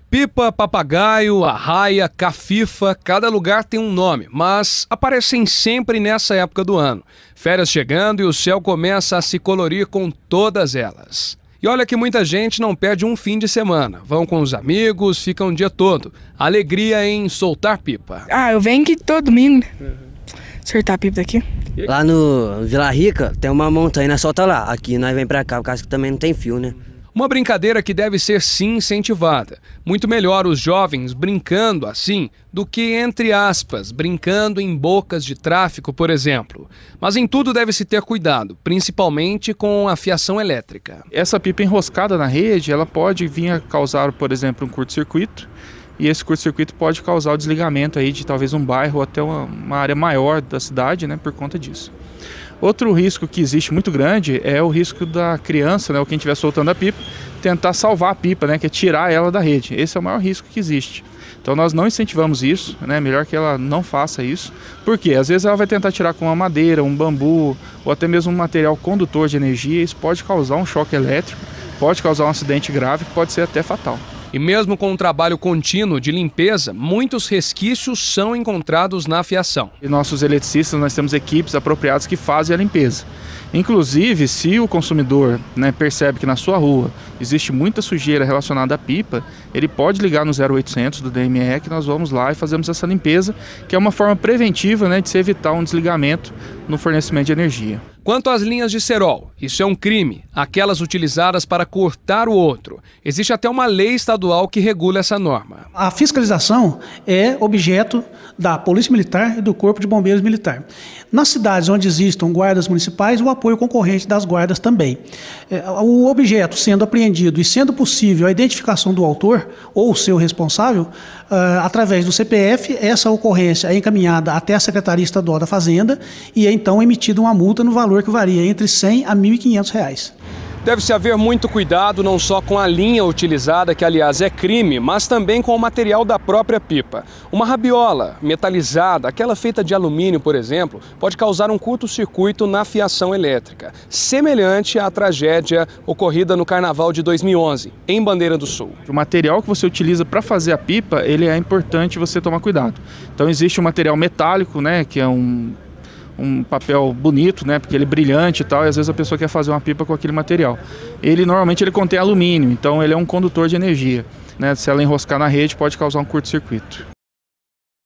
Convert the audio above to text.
Pipa, papagaio, arraia, cafifa, cada lugar tem um nome, mas aparecem sempre nessa época do ano. Férias chegando e o céu começa a se colorir com todas elas. E olha que muita gente não perde um fim de semana. Vão com os amigos, ficam o dia todo. Alegria em soltar pipa. Eu venho aqui todo domingo, soltar pipa daqui. Lá no Vila Rica tem uma montanha, nós solta lá. Aqui nós vem pra cá, por causa que também não tem fio, né? Uma brincadeira que deve ser sim incentivada. Muito melhor os jovens brincando assim do que, entre aspas, brincando em bocas de tráfico, por exemplo. Mas em tudo deve-se ter cuidado, principalmente com a fiação elétrica. Essa pipa enroscada na rede, ela pode vir a causar, por exemplo, um curto-circuito. E esse curto-circuito pode causar o desligamento aí de talvez um bairro ou até uma área maior da cidade, né, por conta disso. Outro risco que existe muito grande é o risco da criança, né, ou quem estiver soltando a pipa, tentar salvar a pipa, né, que é tirar ela da rede. Esse é o maior risco que existe. Então nós não incentivamos isso, né, melhor que ela não faça isso. Por quê? Às vezes ela vai tentar tirar com uma madeira, um bambu, ou até mesmo um material condutor de energia. Isso pode causar um choque elétrico, pode causar um acidente grave, que pode ser até fatal. E mesmo com um trabalho contínuo de limpeza, muitos resquícios são encontrados na fiação. E nossos eletricistas, nós temos equipes apropriadas que fazem a limpeza. Inclusive, se o consumidor, né, percebe que na sua rua existe muita sujeira relacionada à pipa, ele pode ligar no 0800 do DME, que nós vamos lá e fazemos essa limpeza, que é uma forma preventiva, né, de se evitar um desligamento no fornecimento de energia. Quanto às linhas de cerol, isso é um crime, aquelas utilizadas para cortar o outro. Existe até uma lei estadual que regula essa norma. A fiscalização é objeto da Polícia Militar e do Corpo de Bombeiros Militar. Nas cidades onde existam guardas municipais, o apoio concorrente das guardas também. O objeto sendo apreendido e sendo possível a identificação do autor ou seu responsável, através do CPF, essa ocorrência é encaminhada até a Secretaria Estadual da Fazenda e é então emitida uma multa no valor que varia entre R$100 a R$1.500. Deve-se haver muito cuidado não só com a linha utilizada, que aliás é crime, mas também com o material da própria pipa. Uma rabiola metalizada, aquela feita de alumínio, por exemplo, pode causar um curto-circuito na fiação elétrica, semelhante à tragédia ocorrida no Carnaval de 2011, em Bandeira do Sul. O material que você utiliza para fazer a pipa, ele é importante você tomar cuidado. Então existe um material metálico, né, que é um papel bonito, né, porque ele é brilhante e tal, e às vezes a pessoa quer fazer uma pipa com aquele material. Normalmente ele contém alumínio, então ele é um condutor de energia, né, se ela enroscar na rede pode causar um curto-circuito.